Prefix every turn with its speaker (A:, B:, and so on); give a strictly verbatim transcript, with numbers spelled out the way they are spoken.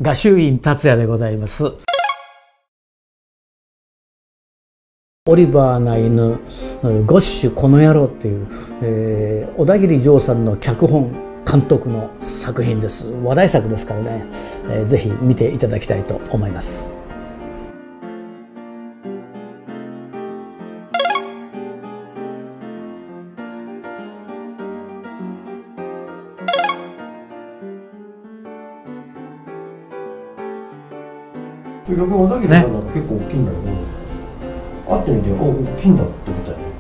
A: 画集院達也でございます。オリバーな犬、ゴッシュこの野郎っていう、えー、小田切丈さんの脚本監督の作品です。話題作ですからね、えー、ぜひ見ていただきたいと思います。
B: 逆に小田切さんは結構大きいんだけど、会ってみて、お、大きいんだって思ったよね。